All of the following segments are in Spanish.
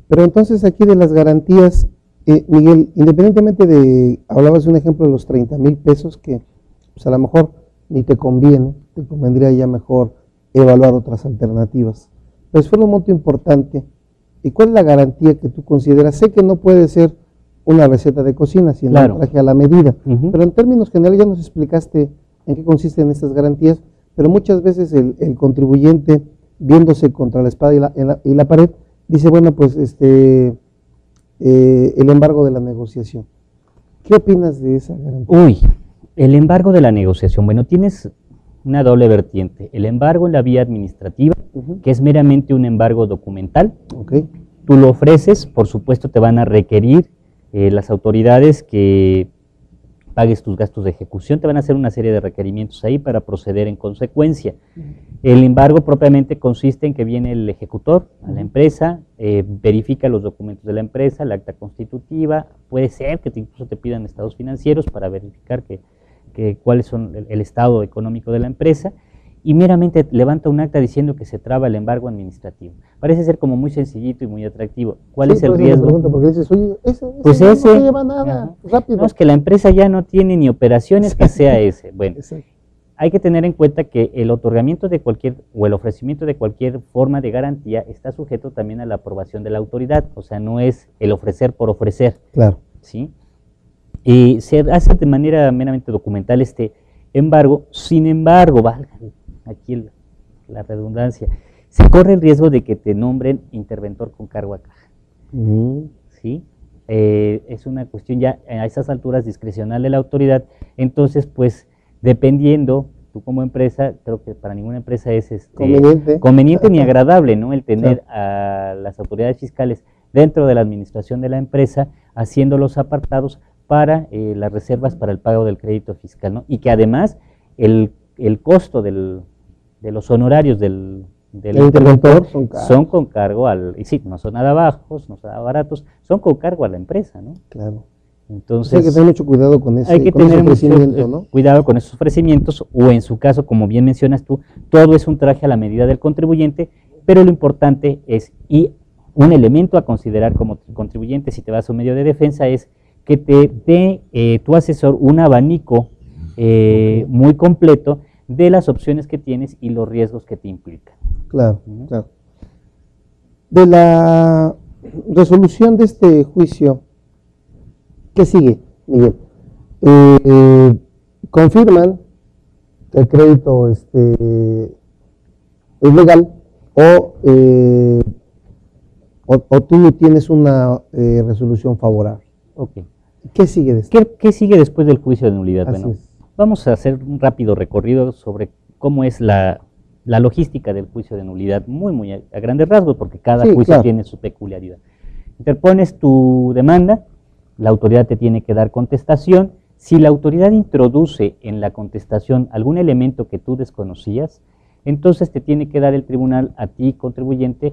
Pero entonces aquí de las garantías, Miguel, independientemente de, hablabas de un ejemplo de los 30,000 pesos que pues a lo mejor ni te conviene, te convendría ya mejor evaluar otras alternativas. Pero fue un monto importante. ¿Y cuál es la garantía que tú consideras? Sé que no puede ser una receta de cocina, sino Claro. un traje a la medida. Pero en términos generales ya nos explicaste en qué consisten estas garantías, pero muchas veces el contribuyente, viéndose contra la espada y la pared, dice, bueno, pues el embargo de la negociación. ¿Qué opinas de esa garantía? Uy, el embargo de la negociación. Bueno, tienes una doble vertiente. El embargo en la vía administrativa, que es meramente un embargo documental. Okay. Tú lo ofreces, por supuesto te van a requerir las autoridades que pagues tus gastos de ejecución, te van a hacer una serie de requerimientos ahí para proceder en consecuencia. El embargo propiamente consiste en que viene el ejecutor a la empresa, verifica los documentos de la empresa, el acta constitutiva, puede ser que incluso te pidan estados financieros para verificar cuáles son el estado económico de la empresa, y meramente levanta un acta diciendo que se traba el embargo administrativo. Parece ser como muy sencillito y muy atractivo. ¿Cuál es el riesgo? Pregunto, porque dices, oye, pues no ese se lleva nada, rápido. No, es que la empresa ya no tiene ni operaciones que sea ese. Bueno, hay que tener en cuenta que el otorgamiento de cualquier, o el ofrecimiento de cualquier forma de garantía está sujeto también a la aprobación de la autoridad, o sea, no es el ofrecer por ofrecer. Claro. ¿Sí? Y se hace de manera meramente documental este embargo, sin embargo, valga aquí la redundancia, se corre el riesgo de que te nombren interventor con cargo a caja. ¿Sí? Es una cuestión ya a esas alturas discrecional de la autoridad, entonces pues dependiendo, tú como empresa, creo que para ninguna empresa es conveniente ni agradable, ¿no? El tener a las autoridades fiscales dentro de la administración de la empresa haciendo los apartados para las reservas para el pago del crédito fiscal, ¿no? Y que además el costo de los honorarios del interventor son con cargo y sí, no son nada bajos, no son nada baratos, son con cargo a la empresa, ¿no? Claro. Entonces, hay que tener mucho cuidado con ese ofrecimiento, ¿no? Cuidado con esos ofrecimientos, o en su caso, como bien mencionas tú, todo es un traje a la medida del contribuyente, pero lo importante es, y un elemento a considerar como contribuyente si te vas a un medio de defensa, es que te dé tu asesor un abanico muy completo de las opciones que tienes y los riesgos que te implican. Claro, claro. De la resolución de este juicio, ¿qué sigue, Miguel? ¿Confirman que el crédito es legal o tú tienes una resolución favorable? Okay. ¿Qué sigue después? ¿Qué sigue después del juicio de nulidad? Así Bueno, es. vamos a hacer un rápido recorrido sobre cómo es la logística del juicio de nulidad, muy a grandes rasgos, porque cada juicio tiene su peculiaridad. Interpones tu demanda, la autoridad te tiene que dar contestación. Si la autoridad introduce en la contestación algún elemento que tú desconocías, entonces te tiene que dar el tribunal a ti, contribuyente,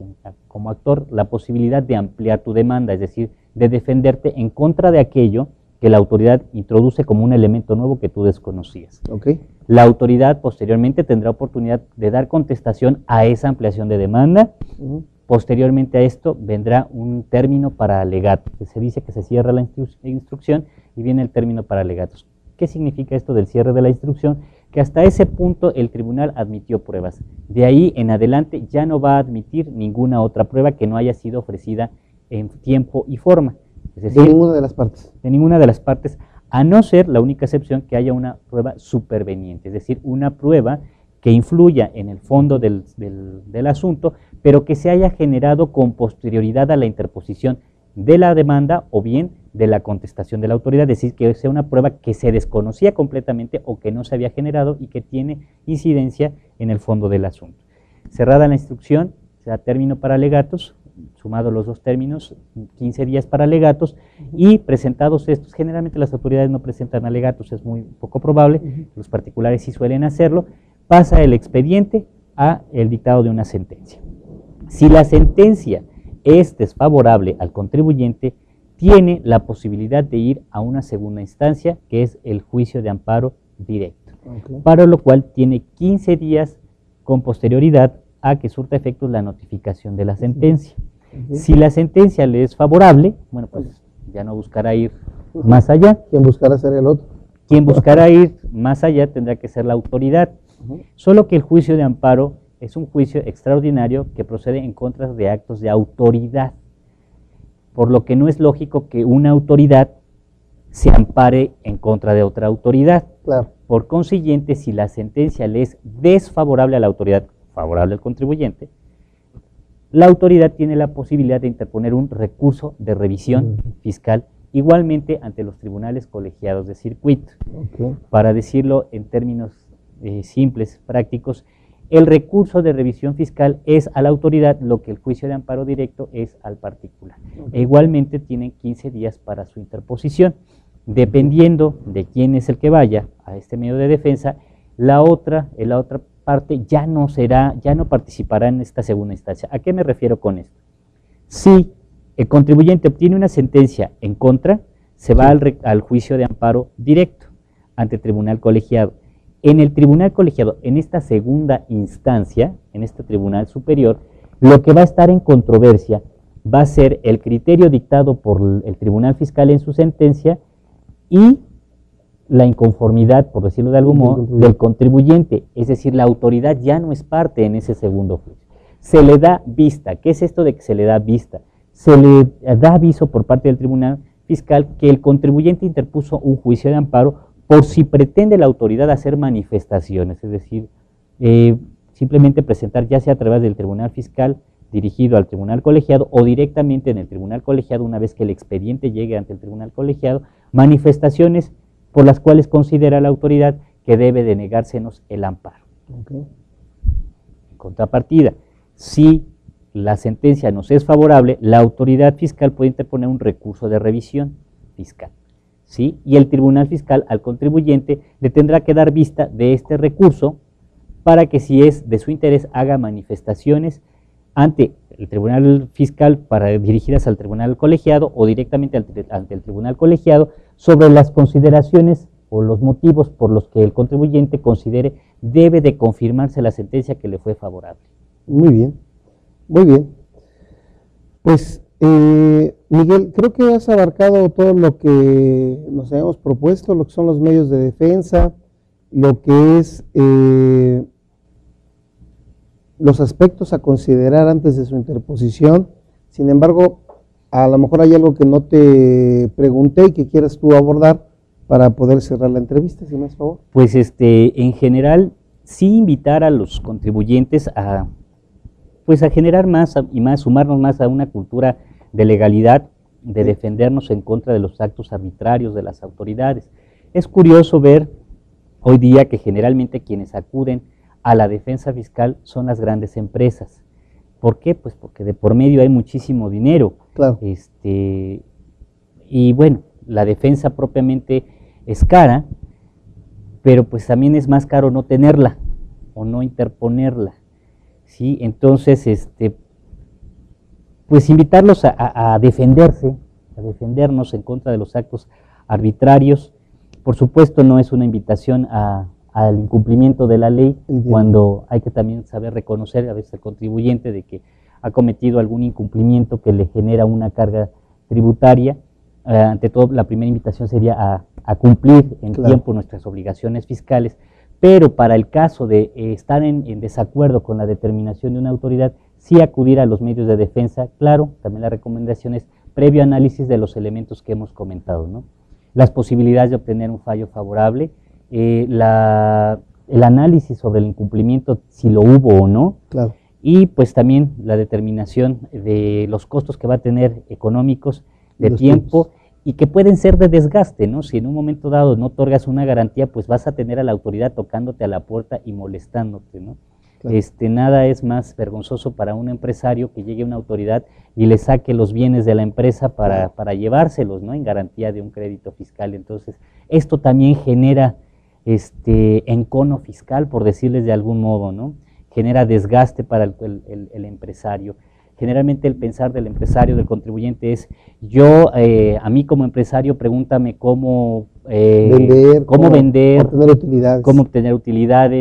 como actor, la posibilidad de ampliar tu demanda, es decir, de defenderte en contra de aquello que la autoridad introduce como un elemento nuevo que tú desconocías. Okay. La autoridad posteriormente tendrá oportunidad de dar contestación a esa ampliación de demanda. Posteriormente a esto vendrá un término para alegato, que se dice que se cierra la instrucción y viene el término para alegatos. ¿Qué significa esto del cierre de la instrucción? Que hasta ese punto el tribunal admitió pruebas. De ahí en adelante ya no va a admitir ninguna otra prueba que no haya sido ofrecida en tiempo y forma. Es decir, de ninguna de las partes. De ninguna de las partes, a no ser la única excepción que haya una prueba superveniente, es decir, una prueba que influya en el fondo del asunto, pero que se haya generado con posterioridad a la interposición de la demanda o bien de la contestación de la autoridad, es decir, que sea una prueba que se desconocía completamente o que no se había generado y que tiene incidencia en el fondo del asunto. Cerrada la instrucción, se da término para alegatos, sumados los dos términos, 15 días para alegatos, y presentados estos, generalmente las autoridades no presentan alegatos, es muy poco probable, los particulares sí suelen hacerlo, pasa el expediente a el dictado de una sentencia. Si la sentencia es desfavorable al contribuyente, tiene la posibilidad de ir a una segunda instancia, que es el juicio de amparo directo, para lo cual tiene 15 días con posterioridad a que surta efectos la notificación de la sentencia. Si la sentencia le es favorable, bueno, pues ya no buscará ir más allá. ¿Quién buscará ser el otro? Quien buscará ir más allá tendrá que ser la autoridad. Solo que el juicio de amparo es un juicio extraordinario que procede en contra de actos de autoridad, por lo que no es lógico que una autoridad se ampare en contra de otra autoridad. Claro. Por consiguiente, si la sentencia le es desfavorable a la autoridad, favorable al contribuyente, la autoridad tiene la posibilidad de interponer un recurso de revisión fiscal, igualmente ante los tribunales colegiados de circuito. Para decirlo en términos simples, prácticos, el recurso de revisión fiscal es a la autoridad lo que el juicio de amparo directo es al particular. E igualmente tienen 15 días para su interposición. Dependiendo de quién es el que vaya a este medio de defensa, la otra parte ya no participará en esta segunda instancia. ¿A qué me refiero con esto? Si el contribuyente obtiene una sentencia en contra, se va al juicio de amparo directo ante el tribunal colegiado. En el tribunal colegiado, en esta segunda instancia, en este tribunal superior, lo que va a estar en controversia va a ser el criterio dictado por el tribunal fiscal en su sentencia y la inconformidad, por decirlo de algún modo, del contribuyente. Es decir, la autoridad ya no es parte en ese segundo juicio. Se le da vista. ¿Qué es esto de que se le da vista? Se le da aviso por parte del tribunal fiscal que el contribuyente interpuso un juicio de amparo por si pretende la autoridad hacer manifestaciones, es decir, simplemente presentar, ya sea a través del tribunal fiscal dirigido al tribunal colegiado o directamente en el tribunal colegiado, una vez que el expediente llegue ante el tribunal colegiado, manifestaciones por las cuales considera la autoridad que debe denegársenos el amparo. En contrapartida, si la sentencia nos es favorable, la autoridad fiscal puede interponer un recurso de revisión fiscal. ¿Sí? Y el tribunal fiscal al contribuyente le tendrá que dar vista de este recurso para que, si es de su interés, haga manifestaciones ante el tribunal fiscal dirigidas al tribunal colegiado o directamente ante el tribunal colegiado sobre las consideraciones o los motivos por los que el contribuyente considere debe de confirmarse la sentencia que le fue favorable. Muy bien, muy bien. Pues Miguel, creo que has abarcado todo lo que nos habíamos propuesto, lo que son los medios de defensa, lo que es los aspectos a considerar antes de su interposición. Sin embargo, a lo mejor hay algo que no te pregunté y que quieras tú abordar para poder cerrar la entrevista, si me haces favor. Pues en general, sí invitar a los contribuyentes a generar más y más, sumarnos más a una cultura de legalidad, de defendernos en contra de los actos arbitrarios de las autoridades. Es curioso ver hoy día que generalmente quienes acuden a la defensa fiscal son las grandes empresas. ¿Por qué? Pues porque de por medio hay muchísimo dinero. Claro. Y bueno, la defensa propiamente es cara, pero pues también es más caro no tenerla o no interponerla. ¿Sí? Entonces, pues invitarlos a defenderse, a defendernos en contra de los actos arbitrarios. Por supuesto, no es una invitación al incumplimiento de la ley, cuando hay que también saber reconocer a veces al contribuyente de que ha cometido algún incumplimiento que le genera una carga tributaria. Ante todo, la primera invitación sería a cumplir en tiempo nuestras obligaciones fiscales, pero para el caso de estar en desacuerdo con la determinación de una autoridad, sí acudir a los medios de defensa. Claro, también la recomendación es previo análisis de los elementos que hemos comentado, ¿no? Las posibilidades de obtener un fallo favorable, el análisis sobre el incumplimiento, si lo hubo o no, y pues también la determinación de los costos que va a tener económicos, de tiempo, y que pueden ser de desgaste, ¿no? Si en un momento dado no otorgas una garantía, pues vas a tener a la autoridad tocándote a la puerta y molestándote, ¿no? Nada es más vergonzoso para un empresario que llegue a una autoridad y le saque los bienes de la empresa para llevárselos, ¿no? En garantía de un crédito fiscal. Entonces, esto también genera encono fiscal, por decirles de algún modo, ¿no? Genera desgaste para el empresario. Generalmente el pensar del empresario, del contribuyente es, a mí como empresario, pregúntame cómo vender, obtener utilidades, cómo obtener utilidades,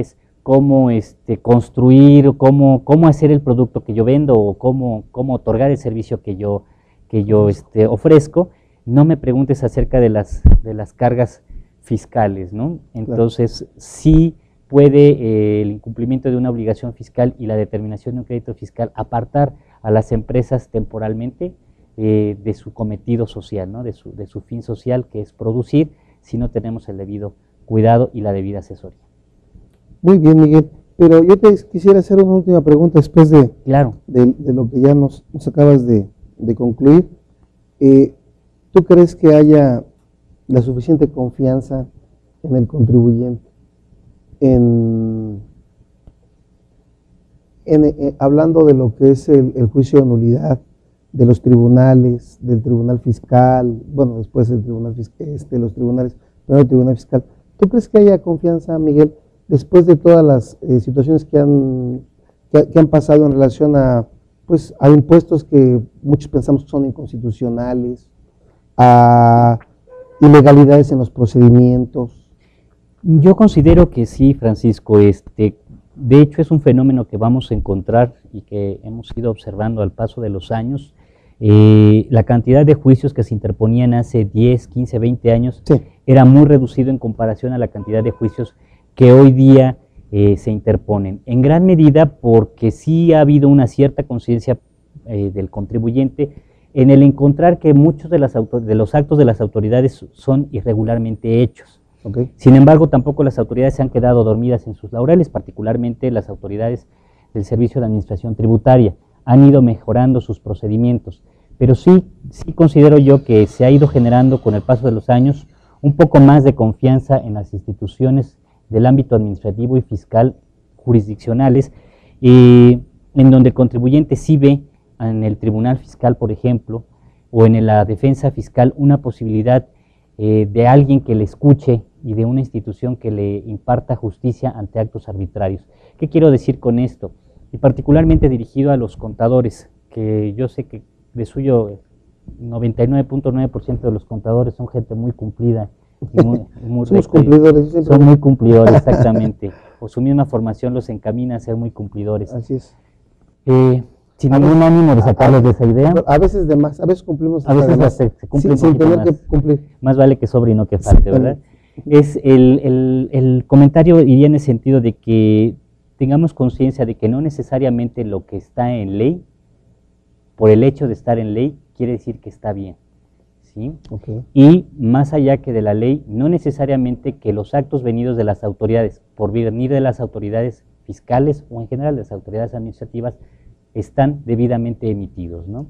cómo construir, o cómo hacer el producto que yo vendo o cómo otorgar el servicio que yo ofrezco. No me preguntes acerca de las cargas fiscales, ¿no? Entonces, sí puede el incumplimiento de una obligación fiscal y la determinación de un crédito fiscal apartar a las empresas temporalmente de su cometido social, ¿no? de su fin social, que es producir, si no tenemos el debido cuidado y la debida asesoría. Muy bien, Miguel, pero yo te quisiera hacer una última pregunta después de lo que ya nos acabas de concluir. ¿Tú crees que haya la suficiente confianza en el contribuyente? Hablando de lo que es el juicio de nulidad de los tribunales, del tribunal fiscal, bueno, después del tribunal fiscal, los tribunales, primero el tribunal fiscal. ¿Tú crees que haya confianza, Miguel, después de todas las situaciones que han pasado en relación a impuestos que muchos pensamos que son inconstitucionales, a ilegalidades en los procedimientos? Yo considero que sí, Francisco. De hecho, es un fenómeno que vamos a encontrar y que hemos ido observando al paso de los años. La cantidad de juicios que se interponían hace 10, 15, 20 años era muy reducido en comparación a la cantidad de juicios que hoy día se interponen. En gran medida porque sí ha habido una cierta conciencia del contribuyente en el encontrar que muchos de los actos de las autoridades son irregularmente hechos. Sin embargo, tampoco las autoridades se han quedado dormidas en sus laureles, particularmente las autoridades del Servicio de Administración Tributaria. Han ido mejorando sus procedimientos, pero sí considero yo que se ha ido generando con el paso de los años un poco más de confianza en las instituciones del ámbito administrativo y fiscal jurisdiccionales, en donde el contribuyente sí ve en el tribunal fiscal, por ejemplo, o en la defensa fiscal una posibilidad de alguien que le escuche y de una institución que le imparta justicia ante actos arbitrarios. ¿Qué quiero decir con esto? Y particularmente dirigido a los contadores, que yo sé que de suyo 99.9% de los contadores son gente muy cumplida y muy cumplidores. Son muy cumplidores, exactamente. O su misma formación los encamina a ser muy cumplidores. Así es. Sin ningún ánimo de sacarlos de esa idea. A veces de más, a veces cumplimos. A veces se cumple sin tener que cumplir. Más vale que sobre y no que falte, ¿verdad? Es el comentario iría en el sentido de que tengamos conciencia de que no necesariamente lo que está en ley, por el hecho de estar en ley, quiere decir que está bien, ¿sí? Y más allá que de la ley, no necesariamente que los actos venidos de las autoridades, por venir de las autoridades fiscales o en general de las autoridades administrativas, están debidamente emitidos, ¿no?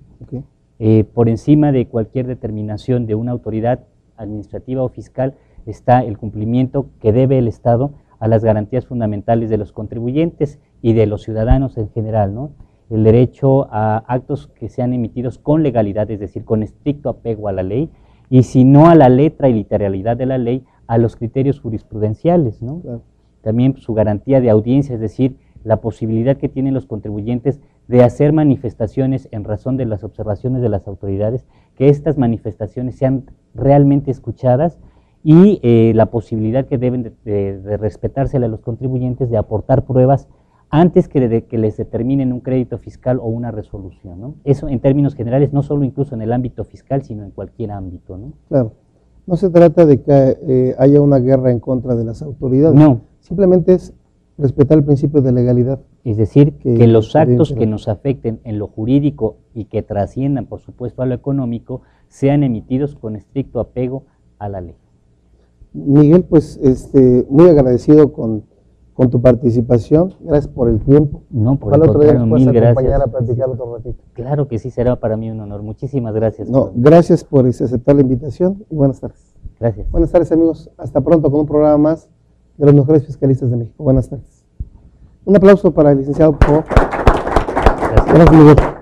Por encima de cualquier determinación de una autoridad administrativa o fiscal está el cumplimiento que debe el Estado a las garantías fundamentales de los contribuyentes y de los ciudadanos en general, ¿no? El derecho a actos que sean emitidos con legalidad, es decir, con estricto apego a la ley, y si no a la letra y literalidad de la ley, a los criterios jurisprudenciales, ¿no? También su garantía de audiencia, es decir, la posibilidad que tienen los contribuyentes de hacer manifestaciones en razón de las observaciones de las autoridades, que estas manifestaciones sean realmente escuchadas y la posibilidad que deben de respetársela a los contribuyentes de aportar pruebas antes que les determinen un crédito fiscal o una resolución, ¿no? Eso en términos generales, no solo incluso en el ámbito fiscal, sino en cualquier ámbito, ¿no? Claro. No se trata de que haya una guerra en contra de las autoridades. No. Simplemente es respetar el principio de legalidad. Es decir, que los actos que nos afecten en lo jurídico y que trasciendan, por supuesto, a lo económico, sean emitidos con estricto apego a la ley. Miguel, pues muy agradecido con tu participación. Gracias por el tiempo. No, por el contrario, mil gracias. Acompañar a platicar otro ratito. Claro que sí, será para mí un honor. Muchísimas gracias. Gracias por aceptar la invitación y buenas tardes. Gracias. Buenas tardes, amigos. Hasta pronto con un programa más de los mejores fiscalistas de México. Buenas tardes. Un aplauso para el licenciado Po. Gracias. Gracias, Miguel.